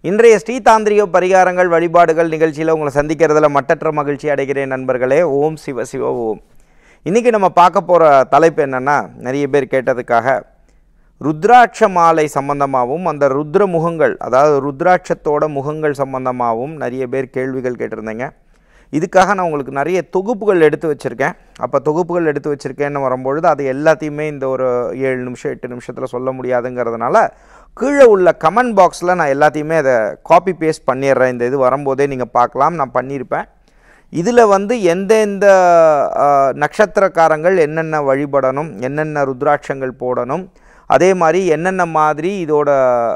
இன்றைய ஸ்ரீ தாந்திரிக பரிகாரங்கள் வழிபாடுகள் நிகழ்ச்சியில் உங்களை சந்திக்கிறதுல மட்டற்ற மகிழ்ச்சி அடைகிறேன் நண்பர்களே. ஓம் சிவ சிவ ஓம். இன்றைக்கி நம்ம பார்க்க போகிற தலைப்பு என்னென்னா, நிறைய பேர் கேட்டதுக்காக ருத்ராட்ச மாலை சம்பந்தமாகவும் அந்த ருத்ர முகங்கள், அதாவது ருத்ராட்சத்தோட முகங்கள் சம்பந்தமாகவும் நிறைய பேர் கேள்விகள் கேட்டிருந்தீங்க. இதுக்காக நான் உங்களுக்கு நிறைய தொகுப்புகள் எடுத்து வச்சுருக்கேன். அப்போ தொகுப்புகள் எடுத்து வச்சுருக்கேன்னு வரும்பொழுது அது எல்லாத்தையுமே இந்த ஒரு 7 நிமிஷம் 8 நிமிஷத்தில் சொல்ல முடியாதுங்கிறதுனால கீழே உள்ள கமெண்ட் பாக்ஸில் நான் எல்லாத்தையுமே அதை காப்பி பேஸ்ட் பண்ணிடுறேன். இந்த இது வரும்போதே நீங்கள் பார்க்கலாம், நான் பண்ணியிருப்பேன். இதில் எந்தெந்த நட்சத்திரக்காரங்கள் என்னென்ன வழிபடணும், என்னென்ன ருத்ராட்சங்கள் போடணும், அதே மாதிரி என்னென்ன மாதிரி இதோட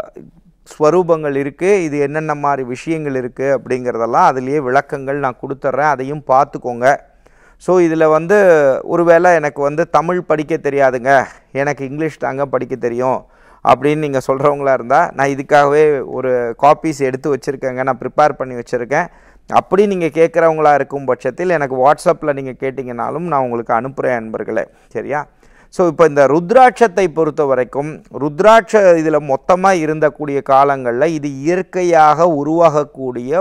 ஸ்வரூபங்கள் இருக்குது, இது என்னென்ன மாதிரி விஷயங்கள் இருக்குது அப்படிங்கிறதெல்லாம் அதுலேயே விளக்கங்கள் நான் கொடுத்துட்றேன். அதையும் பார்த்துக்கோங்க. ஸோ இதில் ஒருவேளை எனக்கு தமிழ் படிக்க தெரியாதுங்க, எனக்கு இங்கிலீஷ் தாங்க படிக்க தெரியும் அப்படின்னு நீங்கள் சொல்கிறவங்களா இருந்தால், நான் இதுக்காகவே ஒரு காப்பீஸ் எடுத்து வச்சுருக்கேங்க, நான் ப்ரிப்பேர் பண்ணி வச்சுருக்கேன். அப்படி நீங்கள் கேட்குறவங்களா இருக்கும் பட்சத்தில் எனக்கு வாட்ஸ்அப்பில் நீங்கள் கேட்டிங்கனாலும் நான் உங்களுக்கு அனுப்புகிறேன் நண்பர்களே, சரியா? ஸோ இப்போ இந்த ருத்ராட்சத்தை பொறுத்த வரைக்கும், ருத்ராட்ச இதில் மொத்தமாக இருந்தக்கூடிய காலங்களில் இது இயற்கையாக உருவாகக்கூடிய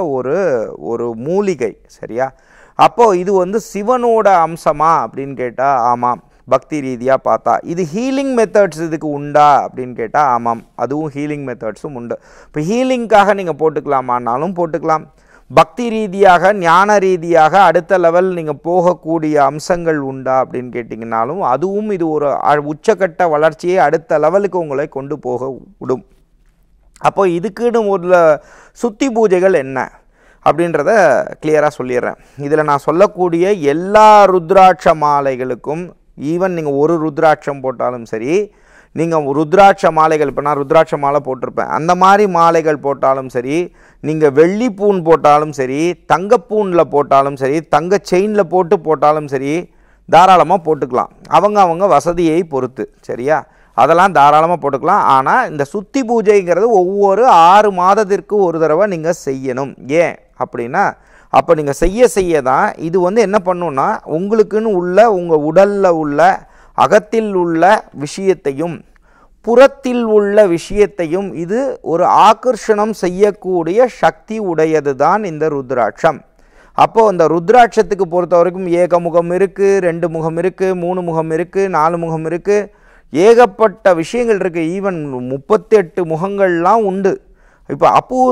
ஒரு மூலிகை, சரியா? அப்போது இது சிவனோட அம்சமா அப்படின்னு கேட்டால் ஆமாம். பக்தி ரீதியாக பார்த்தா இது ஹீலிங் மெத்தட்ஸ் இதுக்கு உண்டா அப்படின்னு கேட்டால் ஆமாம், அதுவும் ஹீலிங் மெத்தட்ஸும் உண்டு. இப்போ ஹீலிங்காக நீங்கள் போட்டுக்கலாமான்னாலும் போட்டுக்கலாம். பக்தி ரீதியாக ஞான ரீதியாக அடுத்த லெவல் நீங்கள் போகக்கூடிய அம்சங்கள் உண்டா அப்படின்னு கேட்டிங்கனாலும் அதுவும் இது ஒரு உச்சக்கட்ட வளர்ச்சியை அடுத்த லெவலுக்கு உங்களை கொண்டு போக விடும். அப்போ இதுக்குன்னு ஒரு சுத்தி பூஜைகள் என்ன அப்படின்றத கிளியராக சொல்லிடுறேன். இதில் நான் சொல்லக்கூடிய எல்லா ருத்ராட்ச மாலைகளுக்கும், ஈவன் நீங்கள் ஒரு ருத்ராட்சம் போட்டாலும் சரி, நீங்கள் ருத்ராட்ச மாலைகள், இப்போ நான் ருத்ராட்ச மாலை போட்டிருப்பேன், அந்த மாதிரி மாலைகள் போட்டாலும் சரி, நீங்கள் வெள்ளிப்பூன் போட்டாலும் சரி, தங்கப்பூனில் போட்டாலும் சரி, தங்க செயினில் போட்டாலும் சரி, தாராளமாக போட்டுக்கலாம். அவங்க வசதியை பொறுத்து, சரியா? அதெல்லாம் தாராளமாக போட்டுக்கலாம். ஆனால் இந்த சுத்தி பூஜைங்கிறது ஒவ்வொரு 6 மாதத்திற்கு ஒரு தடவை நீங்கள் செய்யணும். ஏன் அப்படின்னா, அப்போ நீங்கள் செய்ய தான் இது என்ன பண்ணுன்னா, உங்களுக்குன்னு உள்ள உங்கள் உடலில் உள்ள அகத்தில் உள்ள விஷயத்தையும் புறத்தில் உள்ள விஷயத்தையும் இது ஒரு ஆகர்ஷணம் செய்யக்கூடிய சக்தி உடையது தான் இந்த ருத்ராட்சம். அப்போது அந்த ருத்ராட்சத்துக்கு பொறுத்த வரைக்கும் ஏகமுகம் இருக்குது, 2 முகம் இருக்குது, 3 முகம் இருக்குது, 4 முகம் இருக்குது, ஏகப்பட்ட விஷயங்கள் இருக்குது. ஈவன் 38 முகங்கள்லாம் உண்டு. இப்போ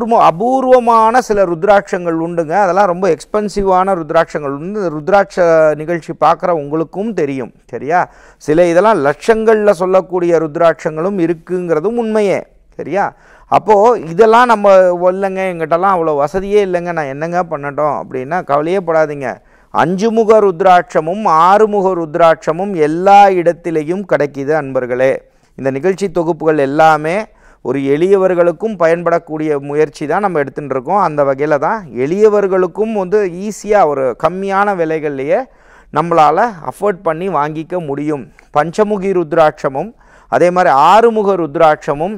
அபூர்வமான சில ருத்ராட்சங்கள் உண்டுங்க. அதெல்லாம் ரொம்ப எக்ஸ்பென்சிவான ருத்ராட்சங்கள் உண்டு. ருத்ராட்ச நிகழ்ச்சி பார்க்குற உங்களுக்கும் தெரியும், சரியா? சில இதெல்லாம் லட்சங்களில் சொல்லக்கூடிய ருத்ராட்சங்களும் இருக்குங்கிறதும் உண்மையே, சரியா? அப்போது இதெல்லாம் நம்ம இல்லைங்க, எங்கிட்டலாம் அவ்வளோ வசதியே இல்லைங்க, நான் என்னங்க பண்ணட்டும் அப்படின்னா கவலையே படாதீங்க. 5 முக ருத்ராட்சமும் 6 முக ருத்ராட்சமும் எல்லா இடத்திலையும் கிடைக்கிது அன்பர்களே. இந்த நிகழ்ச்சி தொகுப்புகள் எல்லாமே ஒரு எளியவர்களுக்கும் பயன்படக்கூடிய முயற்சி தான் நம்ம எடுத்துகிட்டு இருக்கோம். அந்த வகையில் தான் எளியவர்களுக்கும் ஈஸியாக ஒரு கம்மியான விலைகள்லையே நம்மளால் அஃபோர்ட் பண்ணி வாங்கிக்க முடியும். பஞ்சமுகி ருத்ராட்சமும் அதே மாதிரி 6 முக ருத்ராட்சமும்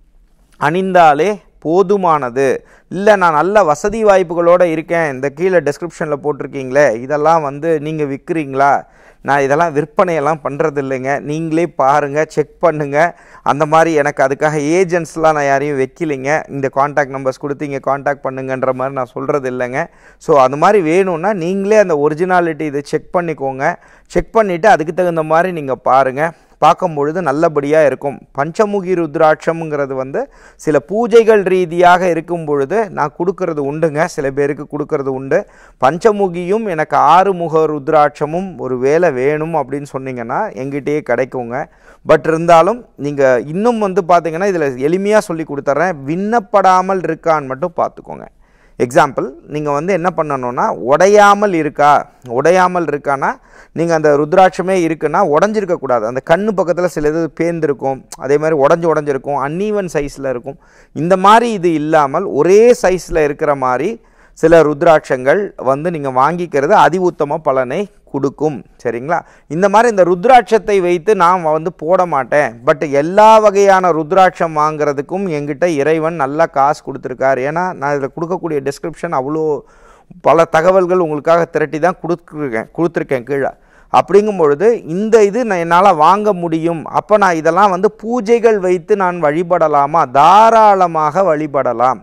அணிந்தாலே போதுமானது. இல்லை நான் நல்ல வசதி வாய்ப்புகளோடு இருக்கேன், இந்த கீழே டெஸ்கிரிப்ஷனில் போட்டிருக்கீங்களே, இதெல்லாம் நீங்கள் விற்கிறீங்களா? நான் இதெல்லாம் விற்பனையெல்லாம் பண்ணுறது இல்லைங்க, நீங்களே பாருங்கள், செக் பண்ணுங்கள். அந்த மாதிரி எனக்கு அதுக்காக ஏஜென்ட்ஸ்லாம் நான் யாரையும் வைக்கலைங்க, இந்த காண்டாக்ட் நம்பர்ஸ் கொடுத்து இங்கே காண்டாக்ட் பண்ணுங்கன்ற மாதிரி நான் சொல்கிறது இல்லைங்க. ஸோ அது மாதிரி வேணும்னா நீங்களே அந்த ஒரிஜினாலிட்டி இதை செக் பண்ணிக்கோங்க. செக் பண்ணிவிட்டு அதுக்கு தகுந்த மாதிரி நீங்கள் பாருங்கள். பார்க்கும்பொழுது நல்லபடியாக இருக்கும். பஞ்சமுகி ருத்ராட்சம்ங்கிறது சில பூஜைகள் ரீதியாக இருக்கும் பொழுது நான் கொடுக்கறது உண்டுங்க, சில பேருக்கு கொடுக்கறது உண்டு. பஞ்சமுகியும் எனக்கு 6 முக ருத்ராட்சமும் ஒரு வேலை வேணும் அப்படின்னு சொன்னீங்கன்னா எங்கிட்டயே கிடைக்குங்க. பட் இருந்தாலும் நீங்கள் இன்னும் பார்த்தீங்கன்னா இதில் எளிமையாக சொல்லி கொடுத்துட்றேன். விண்ணப்படாமல் இருக்கான்னு மட்டும் பார்த்துக்கோங்க. எக்ஸாம்பிள், நீங்கள் என்ன பண்ணணுன்னா, உடையாமல் இருக்கான்னா நீங்கள் அந்த ருத்ராட்சமே இருக்குன்னா உடஞ்சிருக்கக்கூடாது. அந்த கண்ணு பக்கத்தில் சில இது பேர்ந்துருக்கும், அதே மாதிரி உடஞ்சிருக்கும், அன்ஈவன் சைஸில் இருக்கும். இந்த மாதிரி இது இல்லாமல் ஒரே சைஸில் இருக்கிற மாதிரி சில ருத்ராட்சங்கள் நீங்கள் வாங்கிக்கிறது அதி உத்தம பலனை கொடுக்கும், சரிங்களா? இந்த மாதிரி இந்த ருத்ராட்சத்தை வைத்து நான் போட மாட்டேன், பட் எல்லா வகையான ருத்ராட்சம் வாங்கிறதுக்கும் என்கிட்ட இறைவன் நல்லா காசு கொடுத்துருக்கார். ஏன்னா நான் இதில் கொடுக்கக்கூடிய டிஸ்கிரிப்ஷன் அவ்வளோ பல தகவல்கள் உங்களுக்காக திரட்டி தான் கொடுத்துருக்கேன் கீழே. அப்படிங்கும் பொழுது இந்த இது நான் என்னால் வாங்க முடியும். அப்போ நான் இதெல்லாம் பூஜைகள் வைத்து நான் வழிபடலாமா? தாராளமாக வழிபடலாம்.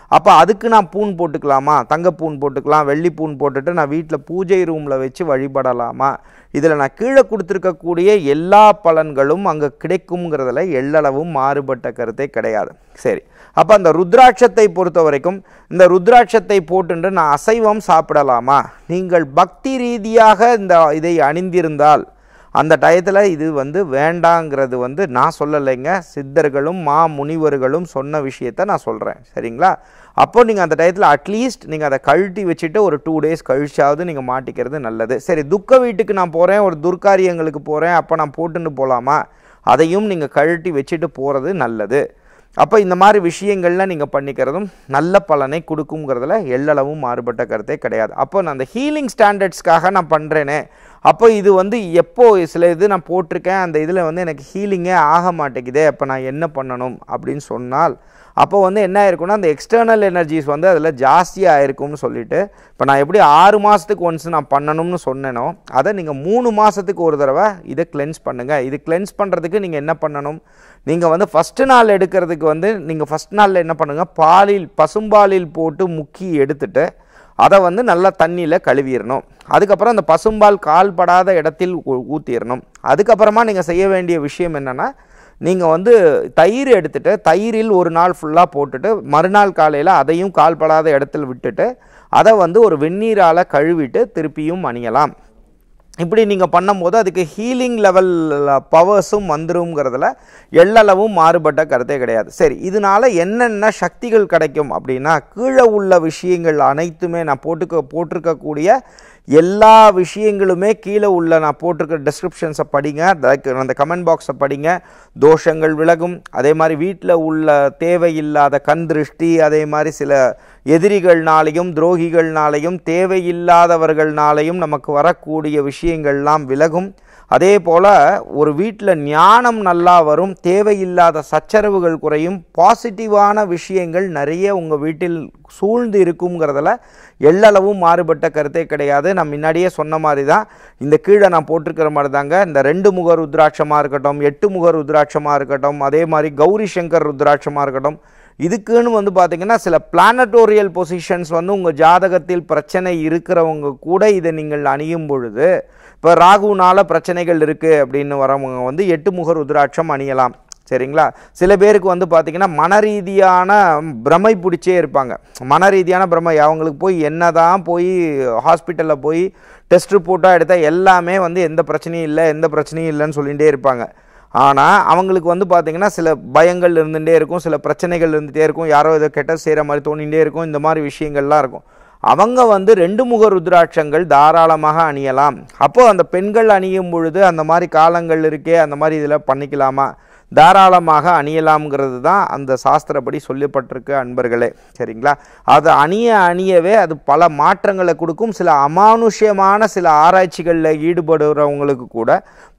அப்போ அதுக்கு நான் பூன் போட்டுக்கலாமா, தங்கப்பூன் போட்டுக்கலாம், வெள்ளிப்பூன் போட்டுட்டு நான் வீட்டில் பூஜை ரூமில் வச்சு வழிபடலாமா? இதில் நான் கீழே கொடுத்துருக்கக்கூடிய எல்லா பலன்களும் அங்கே கிடைக்குங்கிறதுல எள்ளளவும் மாறுபட்ட கருத்தே கிடையாது. சரி, அப்போ அந்த ருத்ராட்சத்தை பொறுத்த வரைக்கும் இந்த ருத்ராட்சத்தை போட்டுட்டு நான் அசைவம் சாப்பிடலாமா? நீங்கள் பக்தி ரீதியாக இதை அணிந்திருந்தால் அந்த டயத்தில் இது வேண்டாங்கிறது நான் சொல்லலைங்க, சித்தர்களும் முனிவர்களும் சொன்ன விஷயத்தை நான் சொல்கிறேன். சரிங்களா? அப்போ நீங்கள் அந்த டயத்தில் அட்லீஸ்ட் நீங்கள் அதை கழட்டி வச்சுட்டு ஒரு 2 days கழிச்சாவது நீங்கள் மாட்டிக்கிறது நல்லது. சரி, துக்க வீட்டுக்கு நான் போகிறேன், ஒரு துர்காரியங்களுக்கு போகிறேன், அப்போ நான் போட்டுன்னு போகலாமா? அதையும் நீங்கள் கழட்டி வச்சுட்டு போகிறது நல்லது. அப்போ இந்த மாதிரி விஷயங்கள்லாம் நீங்கள் பண்ணிக்கிறதும் நல்ல பலனை கொடுக்குங்கிறதுல எள்ளளவும் மாறுபட்ட கருத்தே கிடையாது. அப்போ நான் அந்த ஹீலிங் ஸ்டாண்டர்ட்ஸ்க்காக நான் பண்ணுறேனே, அப்போ இது எப்போ சில இது நான் போட்டிருக்கேன், அந்த இதில் எனக்கு ஹீலிங்கே ஆக மாட்டேங்குதே, அப்போ நான் என்ன பண்ணணும் அப்படின்னு சொன்னால், அப்போ என்ன ஆயிருக்குன்னா அந்த எக்ஸ்டர்னல் எனர்ஜிஸ் அதில் ஜாஸ்தியாக ஆயிருக்கும்னு சொல்லிட்டு, இப்போ நான் எப்படி 6 மாதத்துக்கு ஒன்ஸ் நான் பண்ணணும்னு சொன்னேனோ அதை நீங்கள் 3 மாதத்துக்கு ஒரு தடவை இதை கிளென்ஸ் பண்ணுங்கள். இது கிளென்ஸ் பண்ணுறதுக்கு நீங்கள் என்ன பண்ணணும், நீங்கள் ஃபஸ்ட்டு நாள் எடுக்கிறதுக்கு நீங்கள் ஃபஸ்ட் நாளில் என்ன பண்ணுங்கள், பசும்பாலில் போட்டு முக்கி எடுத்துட்டு அதை நல்லா தண்ணியில் கழுவிடணும். அதுக்கப்புறம் அந்த பசும்பால் கால்படாத இடத்தில் ஊற்றிடணும். அதுக்கப்புறமா நீங்கள் செய்ய வேண்டிய விஷயம் என்னென்னா, நீங்கள் தயிர் எடுத்துகிட்டு தயிரில் ஒரு நாள் ஃபுல்லாக போட்டுட்டு மறுநாள் காலையில் அதையும் கால்படாத இடத்துல விட்டுட்டு அதை ஒரு வெந்நீரால் கழுவிட்டு திருப்பியும் அணியலாம். இப்படி நீங்கள் பண்ணும்போது அதுக்கு ஹீலிங் லெவல் பவர்ஸும் வந்துருங்கிறதுல எள்ளளவும் மாறுபட்ட கருத்தே கிடையாது. சரி, இதனால் என்னென்ன சக்திகள் கிடைக்கும் அப்படின்னா, கீழே உள்ள விஷயங்கள் அனைத்துமே நான் போட்டிருக்கக்கூடிய எல்லா விஷயங்களுமே கீழே உள்ள நான் போட்டிருக்க டிஸ்கிரிப்ஷன்ஸை படிங்க, அந்த கமெண்ட் பாக்ஸை படிங்க. தோஷங்கள் விலகும். அதே மாதிரி வீட்டில் உள்ள தேவையில்லாத கண் திருஷ்டி, அதே மாதிரி சில எதிரிகள்னாலையும் துரோகிகள்னாலையும் தேவையில்லாதவர்கள்னாலையும் நமக்கு வரக்கூடிய விஷயங்கள்லாம் விலகும். அதே போல் ஒரு வீட்டில் ஞானம் நல்லா வரும், தேவையில்லாத சச்சரவுகள் குறையும், பாசிட்டிவான விஷயங்கள் நிறைய உங்கள் வீட்டில் சூழ்ந்து இருக்குங்கிறதுல எள்ளளவும் மாறுபட்ட கருத்தே கிடையாது. நான் முன்னாடியே சொன்ன மாதிரி தான், இந்த கீழே நான் போட்டிருக்கிற மாதிரி தாங்க, இந்த 2 முக ருத்ராட்சமாக இருக்கட்டும், 8 முக ருத்ராட்சமாக இருக்கட்டும், அதே மாதிரி கௌரி சங்கர் ருத்ராட்சமாக இருக்கட்டும், இதுக்குன்னு பார்த்தீங்கன்னா சில பிளானட்டோரியல் பொசிஷன்ஸ் உங்கள் ஜாதகத்தில் பிரச்சனை இருக்கிறவங்க கூட இதை நீங்கள் அணியும் பொழுது, இப்போ ராகுனால பிரச்சனைகள் இருக்குது அப்படின்னு வரவங்க 8 முக ருத்ராட்சம் அணியலாம். சரிங்களா? சில பேருக்கு பார்த்தீங்கன்னா மனரீதியான பிரமை பிடிச்சே இருப்பாங்க. மனரீதியான பிரமை, அவங்களுக்கு போய் என்னதான் போய் ஹாஸ்பிட்டலில் போய் டெஸ்ட் ரிப்போர்ட்டாக எடுத்தால் எல்லாமே எந்த பிரச்சனையும் இல்லை, எந்த பிரச்சனையும் இல்லைன்னு சொல்லிகிட்டே இருப்பாங்க. ஆனால் அவங்களுக்கு பார்த்தீங்கன்னா சில பயங்கள் இருந்துகிட்டே இருக்கும், சில பிரச்சனைகள் இருந்துகிட்டே இருக்கும், யாரோ ஏதோ கெட்ட செய்கிற மாதிரி தோணிகிட்டே இருக்கும், இந்த மாதிரி விஷயங்கள்லாம் இருக்கும். அவங்க 2 முக ருத்ராட்சங்கள் தாராளமாக அணியலாம். அப்போது அந்த பெண்கள் அணியும் பொழுது அந்த மாதிரி காலங்கள் இருக்கே, அந்த மாதிரி இதில் பண்ணிக்கலாமா? தாராளமாக அணியலாம்ங்கிறது தான் அந்த சாஸ்திரப்படி சொல்லப்பட்டிருக்கு அன்பர்களே. சரிங்களா? அதை அணியவே அது பல மாற்றங்களை கொடுக்கும். சில அமானுஷ்யமான சில ஆராய்ச்சிகளில் ஈடுபடுறவங்களுக்கு கூட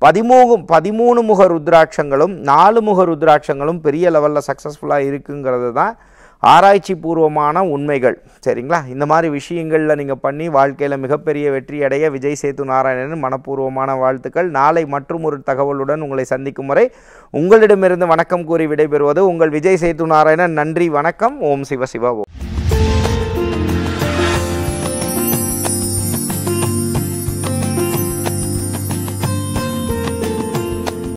13 முக ருத்ராட்சங்களும் 4 முக ருத்ராட்சங்களும் பெரிய லெவலில் சக்ஸஸ்ஃபுல்லாக இருக்குங்கிறது தான் ஆராய்ச்சி பூர்வமான உண்மைகள். சரிங்களா? இந்த மாதிரி விஷயங்களில் நீங்கள் பண்ணி வாழ்க்கையில் மிகப்பெரிய வெற்றி அடைய விஜய் சேது நாராயணன் மனப்பூர்வமான வாழ்த்துக்கள். நாளை மற்றும் ஒரு தகவலுடன் உங்களை சந்திக்கும் வரை உங்களிடமிருந்து வணக்கம் கூறி விடைபெறுவது உங்கள் விஜய் சேது நாராயணன். நன்றி, வணக்கம். ஓம் சிவ சிவ ஓம்.